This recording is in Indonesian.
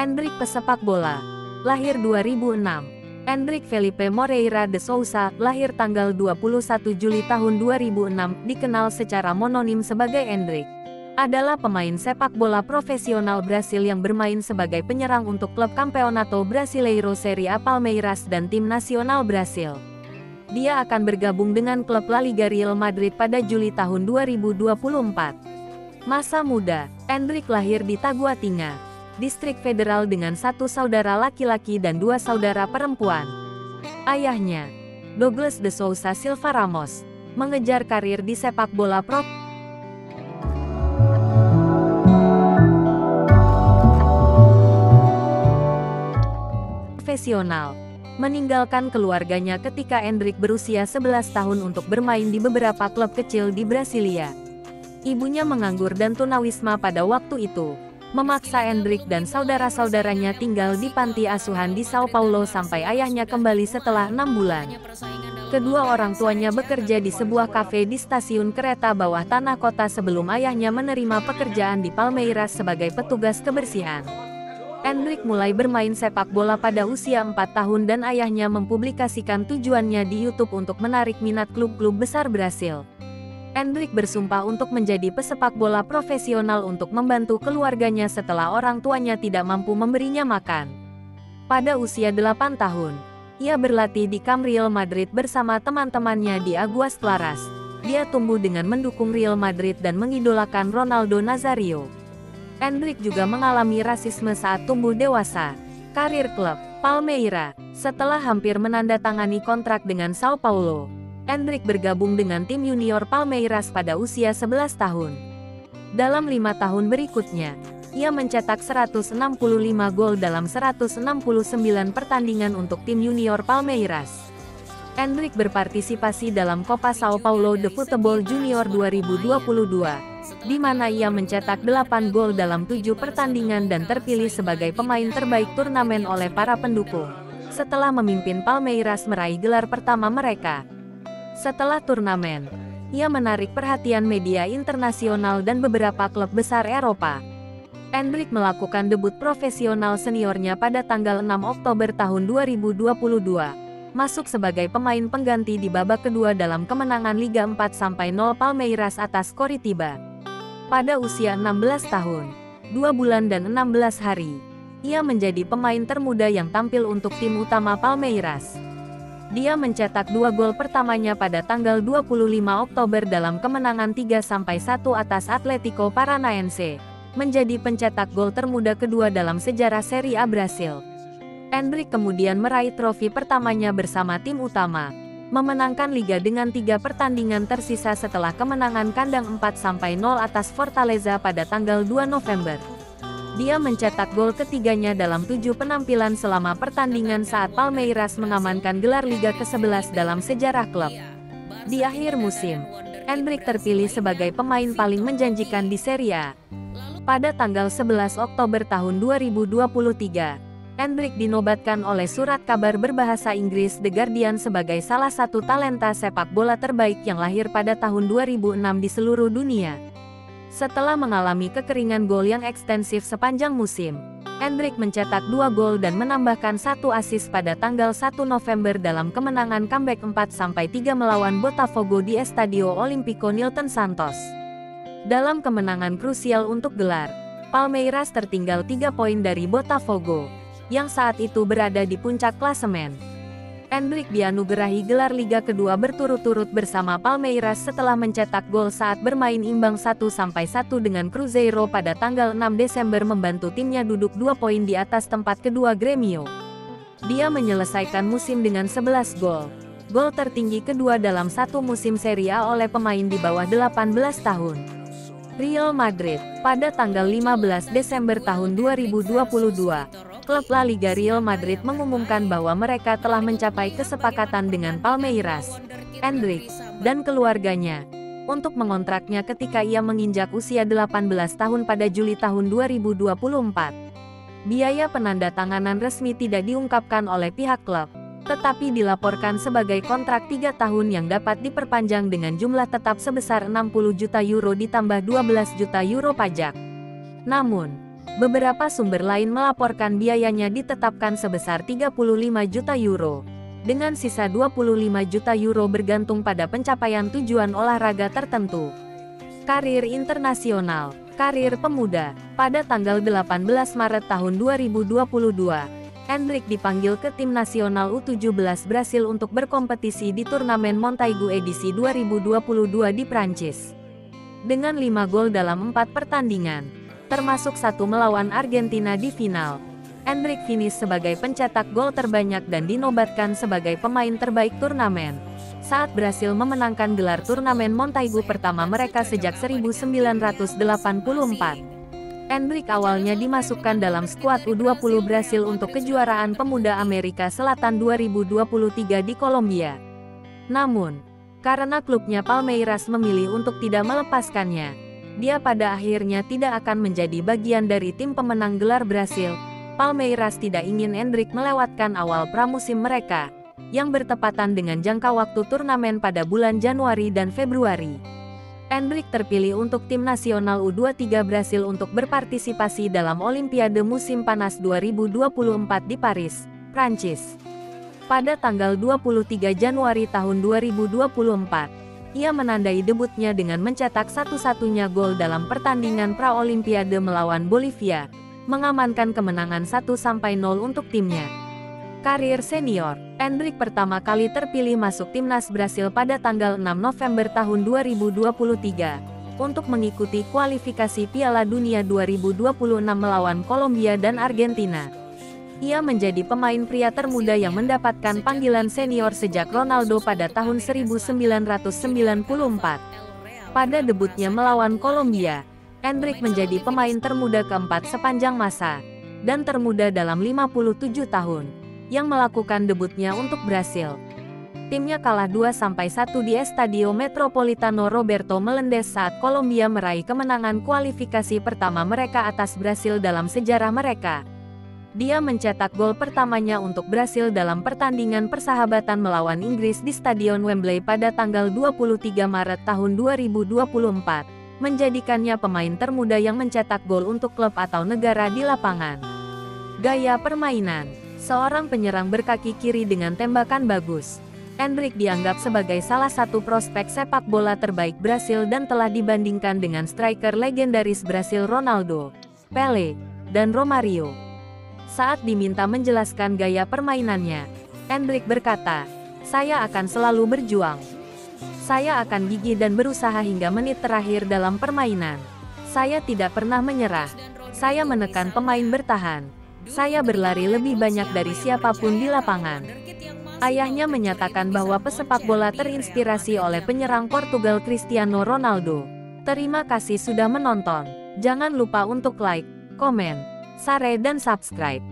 Endrick pesepak bola. Lahir 2006. Endrick Felipe Moreira de Souza, lahir tanggal 21 Juli tahun 2006, dikenal secara mononim sebagai Endrick. Adalah pemain sepak bola profesional Brasil yang bermain sebagai penyerang untuk klub Campeonato Brasileiro Série A Palmeiras dan tim nasional Brasil. Dia akan bergabung dengan klub La Liga Real Madrid pada Juli tahun 2024. Masa muda, Endrick lahir di Taguatinga, Distrik Federal dengan satu saudara laki-laki dan dua saudara perempuan. Ayahnya, Douglas de Souza Silva Ramos, mengejar karir di sepak bola profesional. Meninggalkan keluarganya ketika Endrick berusia 11 tahun untuk bermain di beberapa klub kecil di Brasilia. Ibunya menganggur dan tunawisma pada waktu itu, memaksa Endrick dan saudara-saudaranya tinggal di panti asuhan di Sao Paulo sampai ayahnya kembali setelah 6 bulan. Kedua orang tuanya bekerja di sebuah kafe di stasiun kereta bawah tanah kota sebelum ayahnya menerima pekerjaan di Palmeiras sebagai petugas kebersihan. Endrick mulai bermain sepak bola pada usia 4 tahun dan ayahnya mempublikasikan tujuannya di YouTube untuk menarik minat klub-klub besar Brasil. Endrick bersumpah untuk menjadi pesepak bola profesional untuk membantu keluarganya setelah orang tuanya tidak mampu memberinya makan. Pada usia 8 tahun, ia berlatih di Camp Real Madrid bersama teman-temannya di Aguas Claras. Dia tumbuh dengan mendukung Real Madrid dan mengidolakan Ronaldo Nazario. Endrick juga mengalami rasisme saat tumbuh dewasa. Karir klub Palmeiras. Setelah hampir menandatangani kontrak dengan Sao Paulo, Endrick bergabung dengan tim junior Palmeiras pada usia 11 tahun. Dalam 5 tahun berikutnya, ia mencetak 165 gol dalam 169 pertandingan untuk tim junior Palmeiras. Endrick berpartisipasi dalam Copa Sao Paulo de Futebol Junior 2022. Di mana ia mencetak 8 gol dalam 7 pertandingan dan terpilih sebagai pemain terbaik turnamen oleh para pendukung, setelah memimpin Palmeiras meraih gelar pertama mereka. Setelah turnamen, ia menarik perhatian media internasional dan beberapa klub besar Eropa. Endrick melakukan debut profesional seniornya pada tanggal 6 Oktober tahun 2022, masuk sebagai pemain pengganti di babak kedua dalam kemenangan Liga 4-0 Palmeiras atas Coritiba. Pada usia 16 tahun, 2 bulan dan 16 hari, ia menjadi pemain termuda yang tampil untuk tim utama Palmeiras. Dia mencetak 2 gol pertamanya pada tanggal 25 Oktober dalam kemenangan 3-1 atas Atlético Paranaense, menjadi pencetak gol termuda kedua dalam sejarah Serie A Brasil. Endrick kemudian meraih trofi pertamanya bersama tim utama, memenangkan liga dengan 3 pertandingan tersisa setelah kemenangan kandang 4-0 atas Fortaleza pada tanggal 2 November. Dia mencetak gol ketiganya dalam 7 penampilan selama pertandingan saat Palmeiras mengamankan gelar Liga ke-11 dalam sejarah klub. Di akhir musim, Endrick terpilih sebagai pemain paling menjanjikan di Serie A. Pada tanggal 11 Oktober tahun 2023, Endrick dinobatkan oleh surat kabar berbahasa Inggris The Guardian sebagai salah satu talenta sepak bola terbaik yang lahir pada tahun 2006 di seluruh dunia. Setelah mengalami kekeringan gol yang ekstensif sepanjang musim, Endrick mencetak 2 gol dan menambahkan 1 assist pada tanggal 1 November dalam kemenangan comeback 4-3 melawan Botafogo di Estadio Olimpico Nilton Santos. Dalam kemenangan krusial untuk gelar, Palmeiras tertinggal 3 poin dari Botafogo, yang saat itu berada di puncak klasemen. Endrick dianugerahi gelar Liga kedua berturut-turut bersama Palmeiras setelah mencetak gol saat bermain imbang 1-1 dengan Cruzeiro pada tanggal 6 Desember membantu timnya duduk 2 poin di atas tempat kedua Grêmio. Dia menyelesaikan musim dengan 11 gol, gol tertinggi kedua dalam satu musim Serie A oleh pemain di bawah 18 tahun. Real Madrid, pada tanggal 15 Desember tahun 2022, klub La Liga Real Madrid mengumumkan bahwa mereka telah mencapai kesepakatan dengan Palmeiras, Endrick, dan keluarganya, untuk mengontraknya ketika ia menginjak usia 18 tahun pada Juli tahun 2024. Biaya penandatanganan resmi tidak diungkapkan oleh pihak klub, tetapi dilaporkan sebagai kontrak 3 tahun yang dapat diperpanjang dengan jumlah tetap sebesar 60 juta euro ditambah 12 juta euro pajak. Namun, Beberapa sumber lain melaporkan biayanya ditetapkan sebesar 35 juta euro. Dengan sisa 25 juta euro bergantung pada pencapaian tujuan olahraga tertentu. Karir internasional, karir pemuda. Pada tanggal 18 Maret tahun 2022, Endrick dipanggil ke tim nasional U17 Brasil untuk berkompetisi di turnamen Montaigu edisi 2022 di Prancis. Dengan 5 gol dalam 4 pertandingan, termasuk 1 melawan Argentina di final, Endrick finish sebagai pencetak gol terbanyak dan dinobatkan sebagai pemain terbaik turnamen, saat Brasil memenangkan gelar turnamen Montaigu pertama mereka sejak 1984. Endrick awalnya dimasukkan dalam skuad U20 Brasil untuk kejuaraan pemuda Amerika Selatan 2023 di Kolombia. Namun, karena klubnya Palmeiras memilih untuk tidak melepaskannya, dia pada akhirnya tidak akan menjadi bagian dari tim pemenang gelar Brasil. Palmeiras tidak ingin Endrick melewatkan awal pramusim mereka, yang bertepatan dengan jangka waktu turnamen pada bulan Januari dan Februari. Endrick terpilih untuk tim nasional U23 Brasil untuk berpartisipasi dalam Olimpiade musim panas 2024 di Paris, Prancis. Pada tanggal 23 Januari tahun 2024, ia menandai debutnya dengan mencetak satu-satunya gol dalam pertandingan pra-Olimpiade melawan Bolivia, mengamankan kemenangan 1-0 untuk timnya. Karir senior, Endrick pertama kali terpilih masuk timnas Brasil pada tanggal 6 November tahun 2023 untuk mengikuti kualifikasi Piala Dunia 2026 melawan Kolombia dan Argentina. Ia menjadi pemain pria termuda yang mendapatkan panggilan senior sejak Ronaldo pada tahun 1994. Pada debutnya melawan Kolombia, Endrick menjadi pemain termuda keempat sepanjang masa, dan termuda dalam 57 tahun, yang melakukan debutnya untuk Brasil. Timnya kalah 2-1 di Estadio Metropolitano Roberto Melendez saat Kolombia meraih kemenangan kualifikasi pertama mereka atas Brasil dalam sejarah mereka. Dia mencetak gol pertamanya untuk Brasil dalam pertandingan persahabatan melawan Inggris di Stadion Wembley pada tanggal 23 Maret tahun 2024, menjadikannya pemain termuda yang mencetak gol untuk klub atau negara di lapangan. Gaya permainan, seorang penyerang berkaki kiri dengan tembakan bagus, Endrick dianggap sebagai salah satu prospek sepak bola terbaik Brasil dan telah dibandingkan dengan striker legendaris Brasil Ronaldo, Pelé, dan Romario. Saat diminta menjelaskan gaya permainannya, Endrick berkata, "Saya akan selalu berjuang. Saya akan gigih dan berusaha hingga menit terakhir dalam permainan. Saya tidak pernah menyerah. Saya menekan pemain bertahan. Saya berlari lebih banyak dari siapapun di lapangan." Ayahnya menyatakan bahwa pesepak bola terinspirasi oleh penyerang Portugal Cristiano Ronaldo. Terima kasih sudah menonton. Jangan lupa untuk like, komen, share dan subscribe.